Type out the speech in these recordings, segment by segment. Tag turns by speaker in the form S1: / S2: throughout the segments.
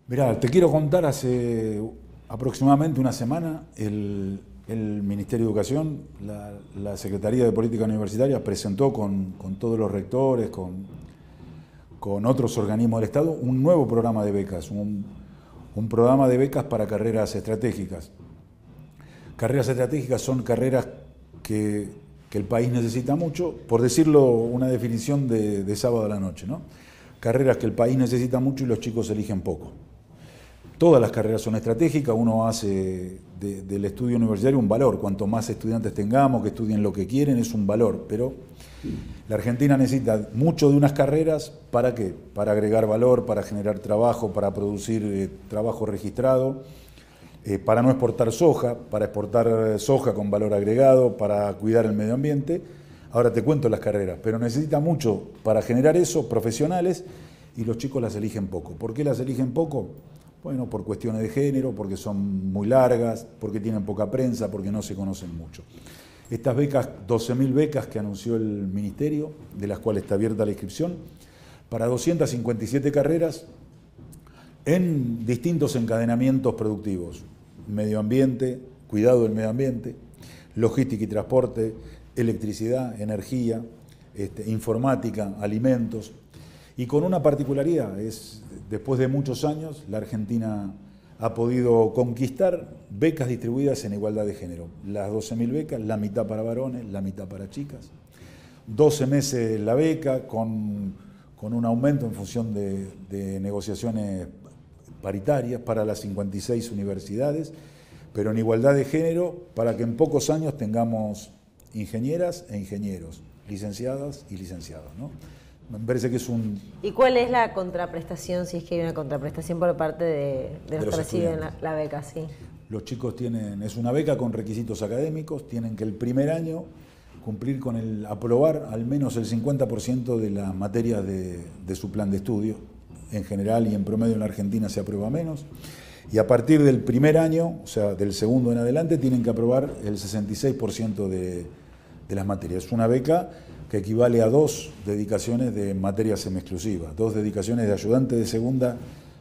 S1: Mirá, te quiero contar, hace aproximadamente una semana el Ministerio de Educación, la Secretaría de Política Universitaria presentó con todos los rectores, con otros organismos del Estado, un nuevo programa de becas, un programa de becas para carreras estratégicas. Carreras estratégicas son carreras que el país necesita mucho, por decirlo una definición de sábado a la noche, ¿no? Carreras que el país necesita mucho y los chicos eligen poco. Todas las carreras son estratégicas, uno hace del estudio universitario un valor. Cuanto más estudiantes tengamos que estudien lo que quieren, es un valor. Pero la Argentina necesita mucho de unas carreras, ¿para qué? Para agregar valor, para generar trabajo, para producir trabajo registrado, para no exportar soja, para exportar soja con valor agregado, para cuidar el medio ambiente. Ahora te cuento las carreras, pero necesita mucho para generar eso, profesionales, y los chicos las eligen poco. ¿Por qué las eligen poco? Bueno, por cuestiones de género, porque son muy largas, porque tienen poca prensa, porque no se conocen mucho. Estas becas, 12.000 becas que anunció el Ministerio, de las cuales está abierta la inscripción, para 257 carreras en distintos encadenamientos productivos. Medio ambiente, cuidado del medio ambiente, logística y transporte, electricidad, energía, informática, alimentos. Y con una particularidad, después de muchos años, la Argentina ha podido conquistar becas distribuidas en igualdad de género. Las 12.000 becas, la mitad para varones, la mitad para chicas. 12 meses la beca, con un aumento en función de negociaciones paritarias para las 56 universidades, pero en igualdad de género para que en pocos años tengamos ingenieras e ingenieros, licenciadas y licenciados, ¿no? Me parece que es un...
S2: ¿Y cuál es la contraprestación, si es que hay una contraprestación por parte de los que reciben la beca? Sí.
S1: Los chicos es una beca con requisitos académicos, tienen que el primer año cumplir con aprobar al menos el 50% de las materias de su plan de estudio. En general y en promedio en la Argentina se aprueba menos. Y a partir del primer año, o sea, del segundo en adelante, tienen que aprobar el 66% de las materias. Es una beca que equivale a 2 dedicaciones de materia semi-exclusiva, 2 dedicaciones de ayudante de segunda,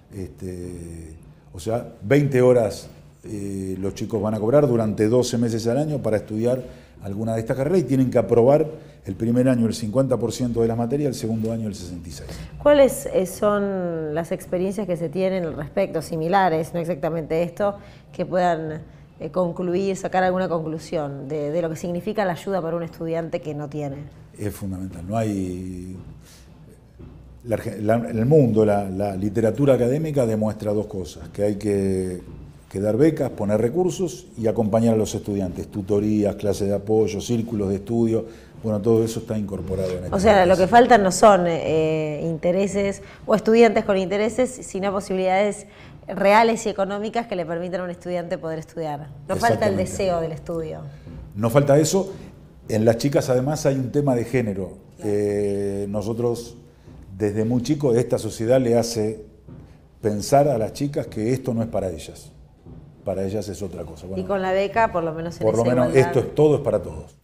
S1: o sea, 20 horas los chicos van a cobrar durante 12 meses al año para estudiar alguna de estas carreras y tienen que aprobar el primer año el 50% de las materias, el segundo año el 66%.
S2: ¿Cuáles son las experiencias que se tienen al respecto, similares, no exactamente esto, que puedan concluir, sacar alguna conclusión de lo que significa la ayuda para un estudiante que no tiene?
S1: Es fundamental. No hay... En el mundo, la literatura académica demuestra 2 cosas, que hay que dar becas, poner recursos y acompañar a los estudiantes, tutorías, clases de apoyo, círculos de estudio, bueno, todo eso está incorporado en esta.
S2: O sea, lo que faltan no son intereses o estudiantes con intereses, sino posibilidades reales y económicas que le permitan a un estudiante poder estudiar. No falta el deseo del estudio.
S1: No falta eso. En las chicas además hay un tema de género. Nosotros desde muy chicos esta sociedad le hace pensar a las chicas que esto no es para ellas. Para ellas es otra cosa. Bueno,
S2: y con la beca por lo menos
S1: esto todo es para todos.